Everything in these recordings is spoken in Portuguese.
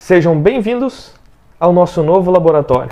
Sejam bem-vindos ao nosso novo laboratório.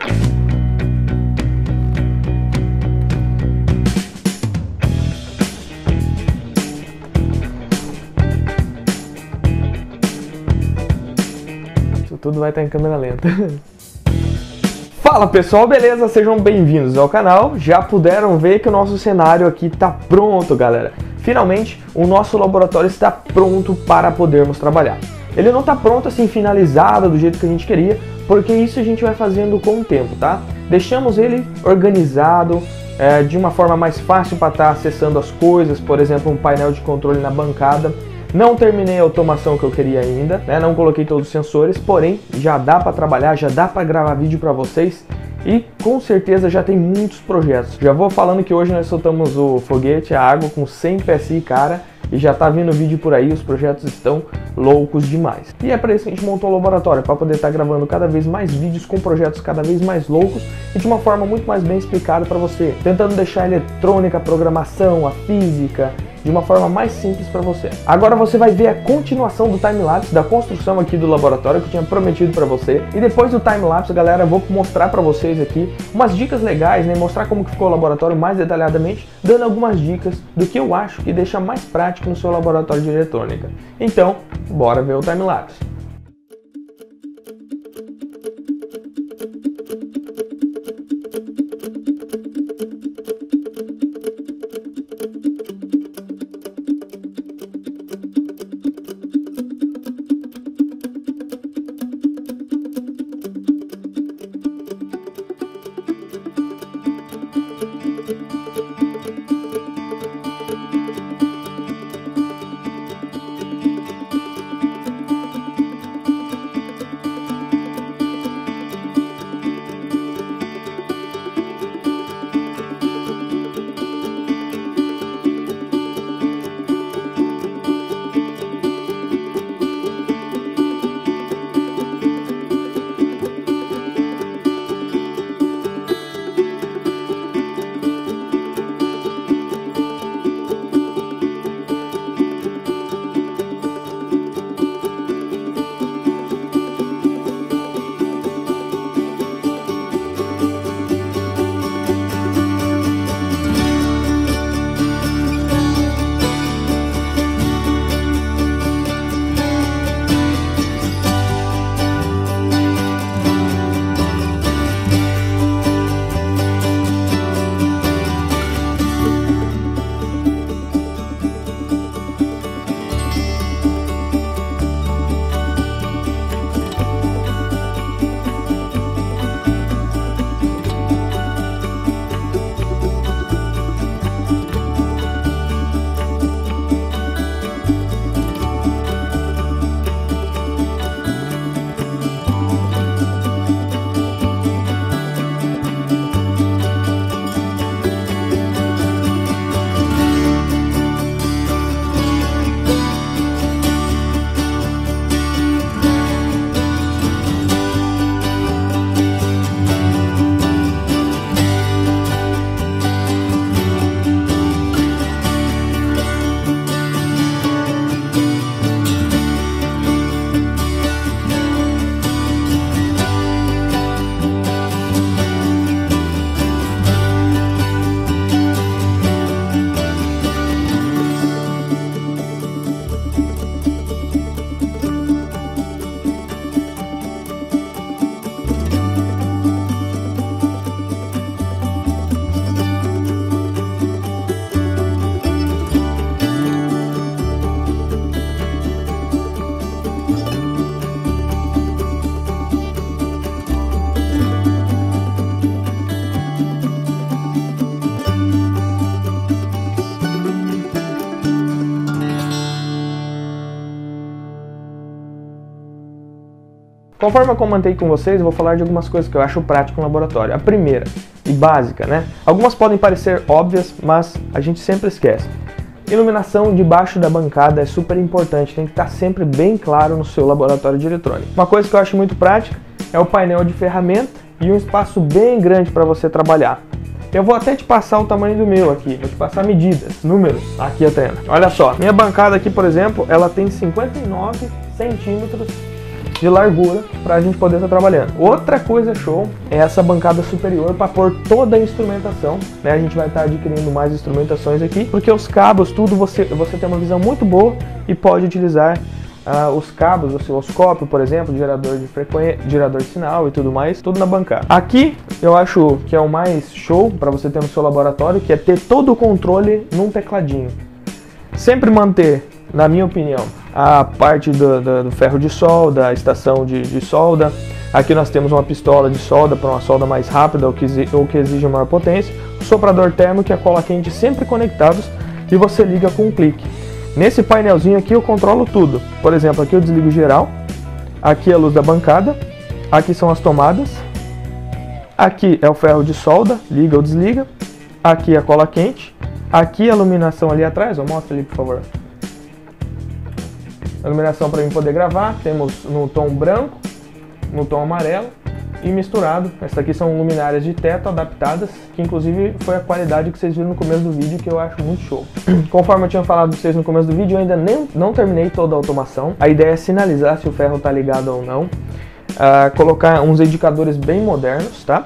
Isso tudo vai estar em câmera lenta. Fala pessoal, beleza? Sejam bem-vindos ao canal. Já puderam ver que o nosso cenário aqui está pronto, galera. Finalmente, o nosso laboratório está pronto para podermos trabalhar. Ele não está pronto assim, finalizado do jeito que a gente queria, porque isso a gente vai fazendo com o tempo, tá? Deixamos ele organizado, de uma forma mais fácil para estar acessando as coisas, por exemplo, um painel de controle na bancada. Não terminei a automação que eu queria ainda, né? Não coloquei todos os sensores, porém já dá para trabalhar, já dá para gravar vídeo para vocês e com certeza já tem muitos projetos. Já vou falando que hoje nós soltamos o foguete, a água com 100 PSI, cara, e já tá vindo vídeo por aí, os projetos estão loucos demais. E é para isso que a gente montou o laboratório, para poder estar gravando cada vez mais vídeos com projetos cada vez mais loucos e de uma forma muito mais bem explicada para você, tentando deixar a eletrônica, a programação, a física de uma forma mais simples para você. Agora você vai ver a continuação do time-lapse da construção aqui do laboratório que eu tinha prometido para você. E depois do time-lapse, galera, eu vou mostrar para vocês aqui umas dicas legais, né? Mostrar como que ficou o laboratório mais detalhadamente, dando algumas dicas do que eu acho que deixa mais prático no seu laboratório de eletrônica. Então, bora ver o time-lapse. Conforme eu comentei com vocês, eu vou falar de algumas coisas que eu acho prático no laboratório. A primeira, e básica, né? Algumas podem parecer óbvias, mas a gente sempre esquece. Iluminação debaixo da bancada é super importante, tem que estar sempre bem claro no seu laboratório de eletrônica. Uma coisa que eu acho muito prática é o painel de ferramenta e um espaço bem grande para você trabalhar. Eu vou até te passar o tamanho do meu aqui, vou te passar medidas, números, aqui eu tenho. Olha só, minha bancada aqui, por exemplo, ela tem 59 centímetros de largura para a gente poder estar trabalhando. Outra coisa show é essa bancada superior para pôr toda a instrumentação, né? A gente vai estar adquirindo mais instrumentações aqui, porque os cabos, tudo você tem uma visão muito boa e pode utilizar os cabos, o osciloscópio, por exemplo, gerador de frequência, gerador de sinal e tudo mais, tudo na bancada. Aqui eu acho que é o mais show para você ter no seu laboratório, que é ter todo o controle num tecladinho. Sempre manter, na minha opinião, a parte do ferro de solda, a estação de solda. Aqui nós temos uma pistola de solda para uma solda mais rápida ou que exige maior potência. O soprador térmico e a cola quente sempre conectados e você liga com um clique. Nesse painelzinho aqui eu controlo tudo. Por exemplo, aqui eu desligo geral. Aqui é a luz da bancada. Aqui são as tomadas. Aqui é o ferro de solda, liga ou desliga. Aqui é a cola quente. Aqui a iluminação ali atrás, mostra ali por favor. A iluminação para mim poder gravar, temos no tom branco, no tom amarelo e misturado. Essas aqui são luminárias de teto adaptadas, que inclusive foi a qualidade que vocês viram no começo do vídeo, que eu acho muito show. Conforme eu tinha falado para vocês no começo do vídeo, eu ainda não terminei toda a automação. A ideia é sinalizar se o ferro está ligado ou não. Colocar uns indicadores bem modernos, tá?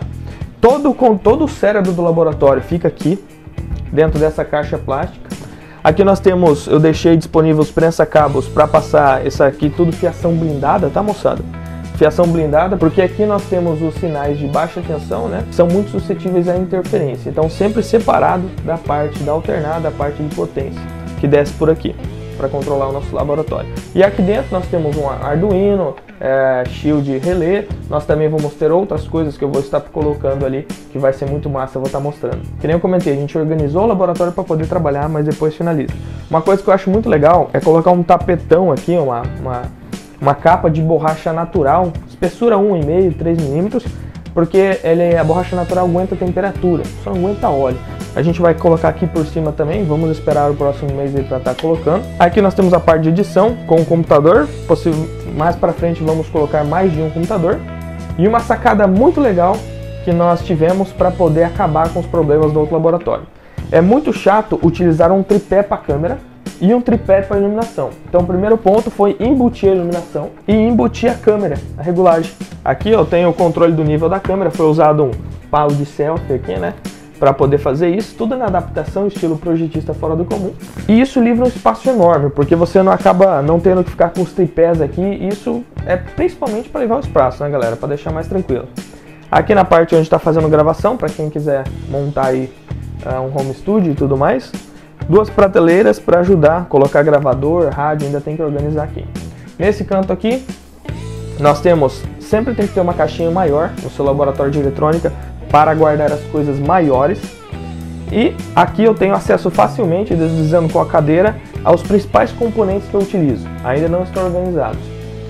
Todo o cérebro do laboratório fica aqui, dentro dessa caixa plástica. Aqui nós temos, eu deixei disponível os prensa-cabos para passar essa aqui tudo fiação blindada, tá moçada? Fiação blindada, porque aqui nós temos os sinais de baixa tensão, né? São muito suscetíveis à interferência, então sempre separado da parte da alternada, da parte de potência, que desce por aqui, para controlar o nosso laboratório. E aqui dentro nós temos um Arduino, shield relé. Nós também vamos ter outras coisas que eu vou estar colocando ali, que vai ser muito massa, eu vou estar mostrando. Que nem eu comentei, a gente organizou o laboratório para poder trabalhar, mas depois finaliza. Uma coisa que eu acho muito legal é colocar um tapetão aqui, uma capa de borracha natural, espessura 1,5, 3 milímetros, porque a borracha natural aguenta temperatura, só não aguenta óleo. A gente vai colocar aqui por cima também, vamos esperar o próximo mês para estar colocando. Aqui nós temos a parte de edição com o computador, mais para frente vamos colocar mais de um computador. E uma sacada muito legal que nós tivemos para poder acabar com os problemas do outro laboratório. É muito chato utilizar um tripé para a câmera e um tripé para a iluminação. Então o primeiro ponto foi embutir a iluminação e embutir a câmera, a regulagem. Aqui eu tenho o controle do nível da câmera, foi usado um pau de selfie aqui, né? Para poder fazer isso, tudo na adaptação, estilo projetista fora do comum. E isso livra um espaço enorme, porque você não acaba não tendo que ficar com os tripés aqui. Isso é principalmente para levar o espaço, né, galera? Para deixar mais tranquilo. Aqui na parte onde está fazendo gravação, para quem quiser montar aí um home studio e tudo mais. Duas prateleiras para ajudar, colocar gravador, rádio, ainda tem que organizar aqui. Nesse canto aqui, nós temos, sempre tem que ter uma caixinha maior no seu laboratório de eletrônica, para guardar as coisas maiores. E aqui eu tenho acesso facilmente, deslizando com a cadeira, aos principais componentes que eu utilizo. Ainda não estão organizados.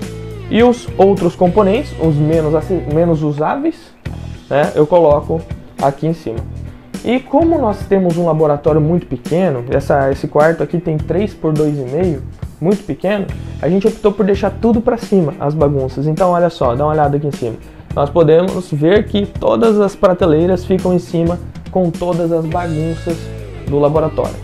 E os outros componentes, os menos usáveis, né, eu coloco aqui em cima. E como nós temos um laboratório muito pequeno, esse quarto aqui tem 3 por 2,5, muito pequeno, a gente optou por deixar tudo para cima, as bagunças. Então olha só, dá uma olhada aqui em cima. Nós podemos ver que todas as prateleiras ficam em cima com todas as bagunças do laboratório.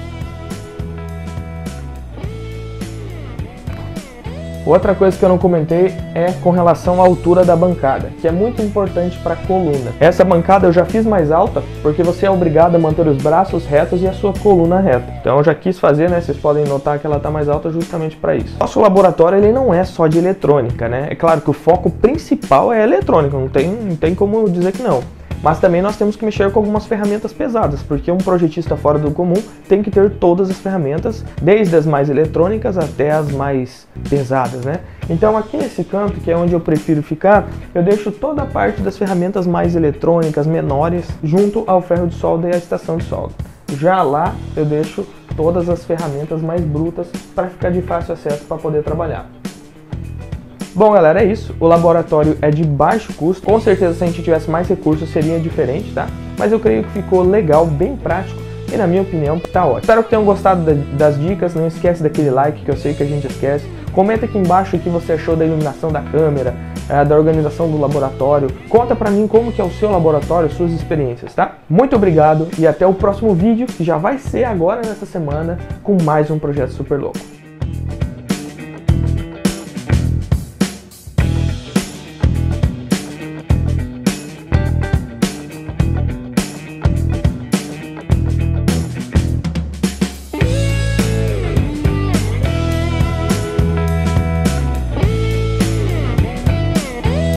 Outra coisa que eu não comentei é com relação à altura da bancada, que é muito importante para a coluna. Essa bancada eu já fiz mais alta, porque você é obrigado a manter os braços retos e a sua coluna reta. Então eu já quis fazer, né? Vocês podem notar que ela está mais alta justamente para isso. Nosso laboratório ele não é só de eletrônica, né? É claro que o foco principal é eletrônica, não tem como dizer que não. Mas também nós temos que mexer com algumas ferramentas pesadas, porque um projetista fora do comum tem que ter todas as ferramentas, desde as mais eletrônicas até as mais pesadas, né? Então aqui nesse canto, que é onde eu prefiro ficar, eu deixo toda a parte das ferramentas mais eletrônicas, menores, junto ao ferro de solda e à estação de solda. Já lá eu deixo todas as ferramentas mais brutas para ficar de fácil acesso para poder trabalhar. Bom, galera, é isso. O laboratório é de baixo custo. Com certeza, se a gente tivesse mais recursos, seria diferente, tá? Mas eu creio que ficou legal, bem prático e, na minha opinião, tá ótimo. Espero que tenham gostado das dicas. Não esquece daquele like, que eu sei que a gente esquece. Comenta aqui embaixo o que você achou da iluminação da câmera, da organização do laboratório. Conta pra mim como que é o seu laboratório, suas experiências, tá? Muito obrigado e até o próximo vídeo, que já vai ser agora nessa semana, com mais um projeto super louco.